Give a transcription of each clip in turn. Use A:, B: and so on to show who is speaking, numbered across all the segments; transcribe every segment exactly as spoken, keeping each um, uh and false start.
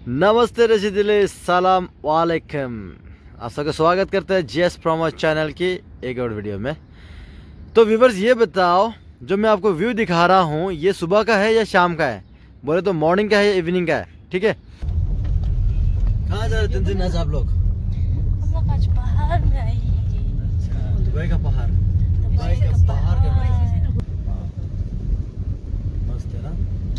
A: नमस्ते रशीदिले, सलाम वालेकुम। आप सबका स्वागत करते हैं जेएस प्रोमो चैनल की एक और वीडियो में। तो व्यूवर्स, ये बताओ, जो मैं आपको व्यू दिखा रहा हूँ ये सुबह का है या शाम का है? बोले तो मॉर्निंग का है या इवनिंग का है? ठीक है, कहाँ जा रहे थे आज आप लोग?
B: हम लोग आज पहाड़ में आई।
A: अच्छा, दुबई का पहाड़। दुबई का पहाड़ के मस्त है ना?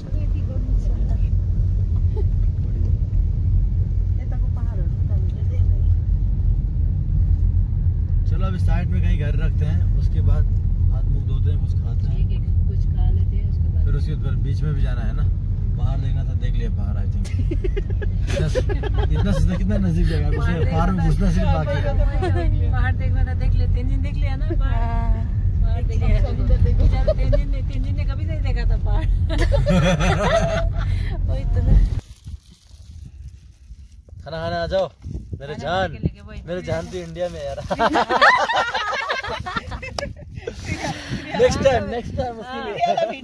A: चलो अभी साइड में कहीं घर रखते हैं, उसके बाद हाथ मुंह धोते हैं, कुछ खाते हैं,
B: कुछ खा लेते हैं, उसके बाद
A: फिर उसके बाद बीच में भी जाना है ना। पहाड़ देखना था, देख लिया पहाड़। आई थिंक इतना सीधा कितना नजदीक जाएगा, पहाड़ में घुसना सिर्फ बाकी है।
B: पहाड़ देखना था, देख लिया। तीन दिन देख लिया ना पहाड़, देख लिया। तीन दिन ने तीन दिन ने कभी नहीं देखा था पहाड़। वही तो ना।
A: खाना खाने आ जाओ मेरे जान, मेरे जान तो इंडिया में यार। नेक्स्ट टाइम नेक्स्ट टाइम उसके लिए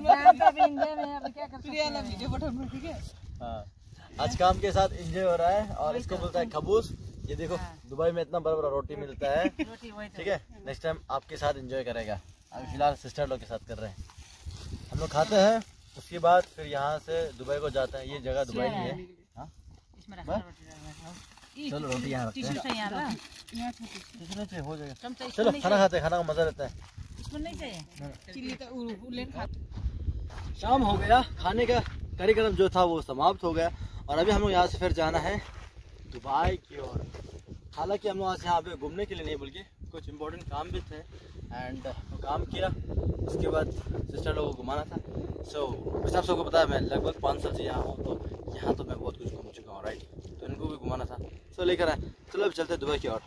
A: हाँ, आज काम के साथ एंजॉय हो रहा है और इसको बोलता है खबूस। ये देखो दुबई में इतना बड़ा बड़ा रोटी मिलता है, ठीक है। नेक्स्ट टाइम आपके साथ एंजॉय करेगा। अभी फिलहाल सिस्टर लोग के साथ कर रहे हैं, हम लोग खाते हैं, उसके बाद फिर यहाँ से दुबई को जाते हैं। ये जगह दुबई नहीं है। हाँ? चलो रोटी यहाँ रखते हैं, हो जाएगा। चलो खाना खाते हैं, खाना का मजा लेता है। शाम हो गया, खाने का कार्यक्रम जो था वो समाप्त हो गया और अभी हम लोग यहाँ से फिर जाना है दुबई की ओर। हालांकि हम लोग आज यहाँ पे घूमने के लिए नहीं बल्कि कुछ इम्पोर्टेंट काम भी थे एंड वो काम किया, उसके बाद सिस्टर लोगों को घुमाना था। सो so, सब सबको पता है मैं लगभग पाँच साल से यहाँ हूँ, तो यहाँ तो मैं बहुत कुछ घूम चुका हूँ, राइट। तो इनको भी घुमाना था, सो so, लेकर आए। चलो अब चलते हैं दुबई की ओर।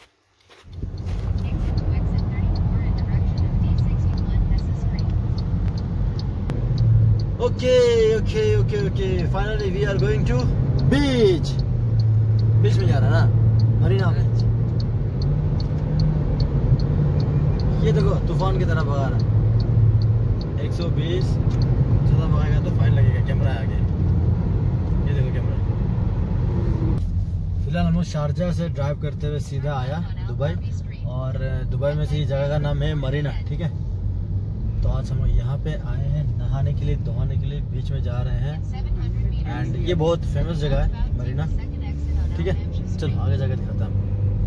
A: Okay okay okay okay finally we are going to beach. Beach में जा रहा है ना, मरीना बीच। ये देखो तूफान की तरह भगा रहा। एक सौ बीस ज़्यादा भगाएगा तो फाइन लगेगा। कैमरा है आगे, ये देखो कैमरा। फिलहाल हम लोग शारजा से ड्राइव करते हुए सीधा आया दुबई, और दुबई में से ये जगह का नाम है मरीना, ठीक है। तो आज हम लोग यहाँ पे आए हैं नहाने के लिए, धोने के लिए, बीच में जा रहे हैं एंड ये बहुत फेमस जगह है मरीना, ठीक है। चलो आगे जाकर दिखाता हूँ।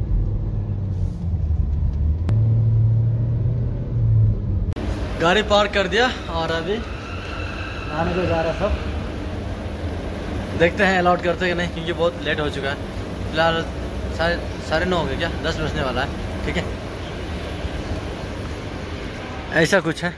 A: गाड़ी पार्क कर दिया और अभी नहाने को जा रहा है सब। देखते हैं अलाउड करते हैं कि नहीं, क्योंकि बहुत लेट हो चुका है। फिलहाल साढ़े साढ़े नौ हो गए, क्या दस बजने वाला है, ठीक है। ऐसा कुछ है।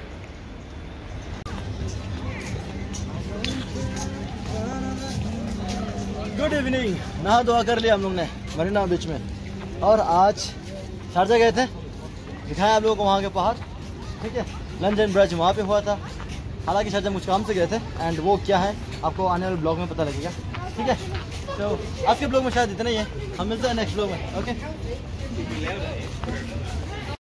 A: Good evening. नहा धोआ कर लिया हम लोग ने मरीना बीच में, और आज शारजा गए थे, दिखाएं आप लोगों को वहाँ के पहाड़, ठीक है। लंच एंड ब्रंच वहाँ पे हुआ था। हालांकि शारजा कुछ काम से गए थे एंड वो क्या है आपको आने वाले ब्लॉग में पता लगेगा, ठीक है। तो आज के ब्लॉग में शायद इतना ही है, हम मिलते हैं नेक्स्ट ब्लॉग में, ओके।